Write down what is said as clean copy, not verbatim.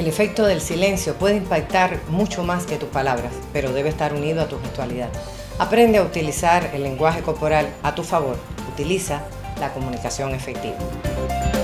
El efecto del silencio puede impactar mucho más que tus palabras, pero debe estar unido a tu gestualidad. Aprende a utilizar el lenguaje corporal a tu favor. Utiliza la comunicación efectiva.